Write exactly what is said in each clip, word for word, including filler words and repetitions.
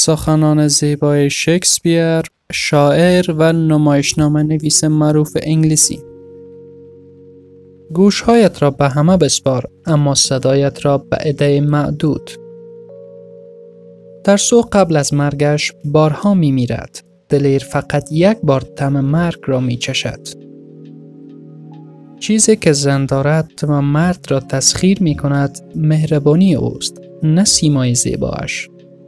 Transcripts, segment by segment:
سخنان زیبای شکسپیر، شاعر و نمایشنامه نویس معروف انگلیسی. گوشهایت را به همه بسپار، اما صدایت را به عده معدود. ترسو قبل از مرگش بارها می میرد. دلیر فقط یک بار طعم مرگ را می چشد. چیزی که زن دارد و مرد را تسخیر می کند مهربانی اوست، نه سیمای زیبایش.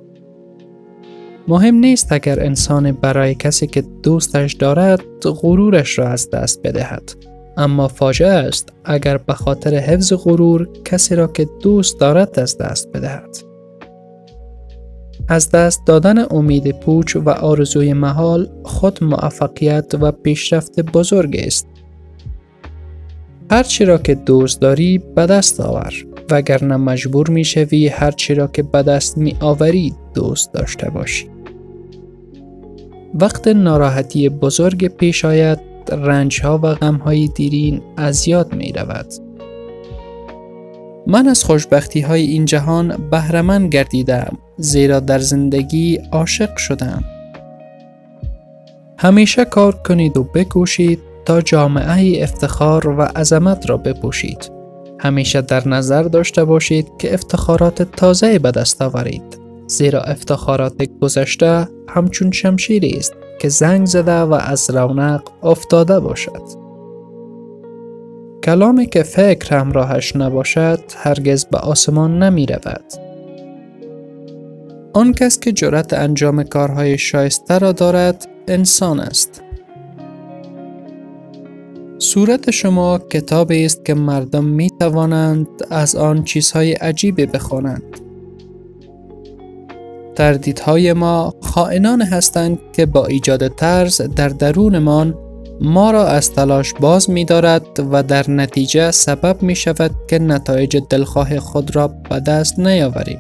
مهم نیست اگر انسان برای کسی که دوستش دارد غرورش را از دست بدهد، اما فاجعه است اگر به خاطر حفظ غرور کسی را که دوست دارد از دست بدهد. از دست دادن امید پوچ و آرزوی محال خود موفقیت و پیشرفت بزرگ است. هرچی را که دوست داری به دست آور، وگرنه مجبور می شوی هرچی را که به دست می آوری دوست داشته باشی. وقت ناراحتی بزرگ پیش آید، رنجها و غمهای دیرین از یاد می رود. من از خوشبختی های این جهان بهره‌مند گردیدم، زیرا در زندگی عاشق شدم. همیشه کار کنید و بکوشید تا جامعه افتخار و عظمت را بپوشید. همیشه در نظر داشته باشید که افتخارات تازه به دست آورید، زیرا افتخارات گذشته همچون شمشیری است که زنگ زده و از رونق افتاده باشد. کلامی که فکر همراهش نباشد هرگز به آسمان نمی رود. آن کس که جرأت انجام کارهای شایسته را دارد انسان است. صورت شما کتابی است که مردم می توانند از آن چیزهای عجیبی بخوانند. تردیدهای ما خائنان هستند که با ایجاد ترس در درونمان ما را از تلاش باز می دارد و در نتیجه سبب می شود که نتایج دلخواه خود را به دست نیاوریم.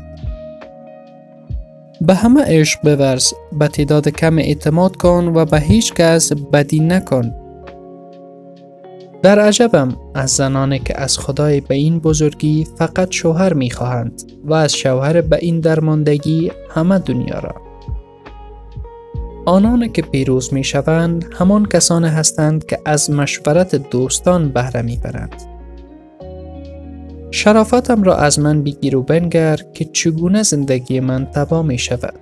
به همه عشق بورز، به تعداد کم اعتماد کن و به هیچ کس بدی نکن. در عجبم از زنانی که از خدای به این بزرگی فقط شوهر می خواهند و از شوهر به این درماندگی همه دنیا را. آنان که پیروز می شوند همان کسان هستند که از مشورت دوستان بهره می برند. شرافتم را از من بگیر و بنگر که چگونه زندگی من تباه می شود.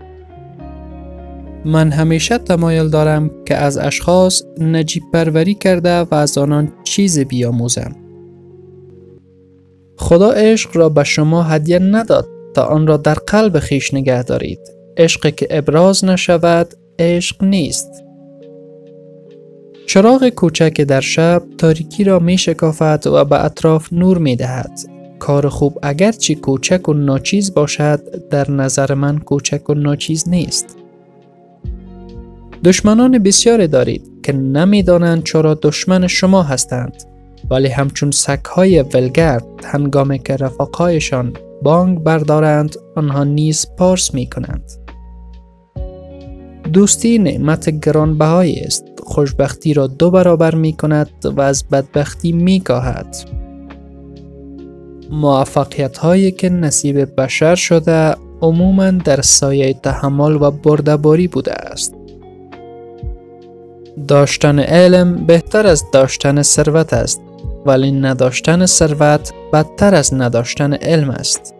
من همیشه تمایل دارم که از اشخاص نجیب پروری کرده و از آنان چیز بیاموزم. خدا عشق را به شما هدیه نداد تا آن را در قلب خویش نگه دارید. عشقی که ابراز نشود عشق نیست. چراغ کوچک در شب تاریکی را می شکافد و به اطراف نور می دهد. کار خوب اگرچه کوچک و ناچیز باشد در نظر من کوچک و ناچیز نیست. دشمنان بسیاری دارید که نمی دانند چرا دشمن شما هستند، ولی همچون سگ‌های ولگرد هنگامی که رفاقایشان بانگ بردارند آنها نیز پارس می کنند. دوستی نعمت گرانبهایی است، خوشبختی را دو برابر می کند و از بدبختی می کاهد. موفقیت هایی که نصیب بشر شده عموماً در سایه تحمل و بردباری بوده است. داشتن علم بهتر از داشتن ثروت است، ولی نداشتن ثروت بدتر از نداشتن علم است.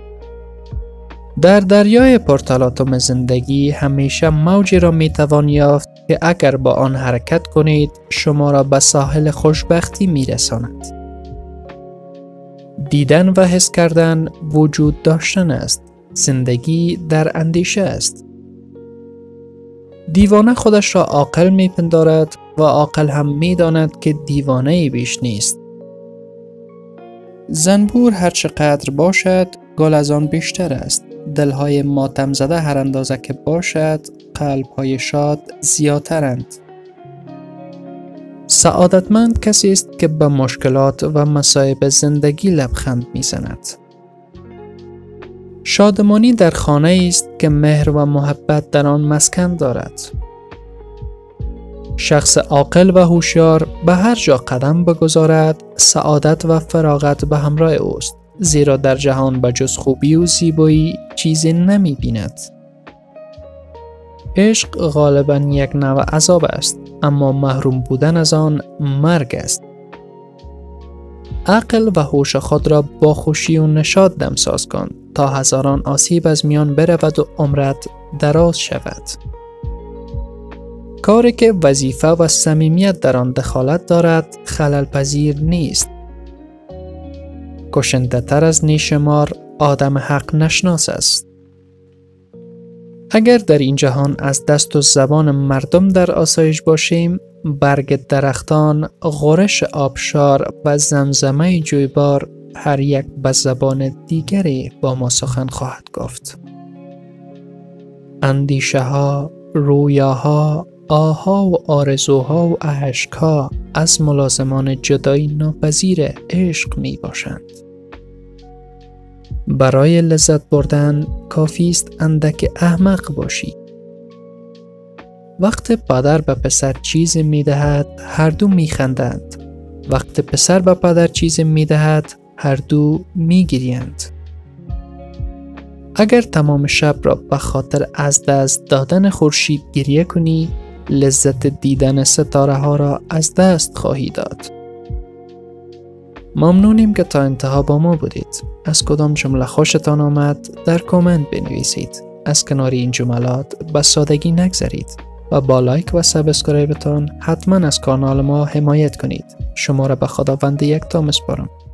در دریای پرتلاطم زندگی همیشه موجی را می توان یافت که اگر با آن حرکت کنید شما را به ساحل خوشبختی می رساند. دیدن و حس کردن وجود داشتن است. زندگی در اندیشه است. دیوانه خودش را عاقل می پندارد و عاقل هم می داند که دیوانه بیش نیست. زنبور هر چقدر باشد گل از آن بیشتر است. دلهای ماتم زده هر اندازه که باشد قلبهای شاد زیادترند. سعادتمند کسی است که به مشکلات و مصائب زندگی لبخند میزند. شادمانی در خانه است که مهر و محبت در آن مسکن دارد. شخص عاقل و هوشیار به هر جا قدم بگذارد سعادت و فراغت به همراه اوست، زیرا در جهان بجز خوبی و زیبایی چیزی نمی بیند. عشق غالباً یک نوع عذاب است، اما محروم بودن از آن مرگ است. عقل و هوش خود را با خوشی و نشاط دمساز کن تا هزاران آسیب از میان برود و عمرت دراز شود. کاری که وظیفه و صمیمیت در آن دخالت دارد خلل پذیر نیست. کشنده تر از نیشمار آدم حق نشناس است. اگر در این جهان از دست و زبان مردم در آسایش باشیم، برگ درختان، غرش آبشار و زمزمه جویبار هر یک به زبان دیگری با ما سخن خواهد گفت. اندیشه ها، رویاها، آها و آرزوها و اشکها از ملازمان جدایی ناپذیر عشق می باشند. برای لذت بردن کافی است اندک احمق باشی. وقت پدر به پسر چیز می دهد هر دو می خندند. وقت پسر به پدر چیز می دهد هر دو می گریند. اگر تمام شب را به خاطر از دست دادن خورشید گریه کنی، لذت دیدن ستاره ها را از دست خواهی داد. ممنونیم که تا انتها با ما بودید. از کدام جمله خوشتان آمد در کامنت بنویسید. از کنار این جملات به سادگی نگذرید و با لایک و سابسکرایبتان حتما از کانال ما حمایت کنید. شما را به خداوند یکتا میسپارم.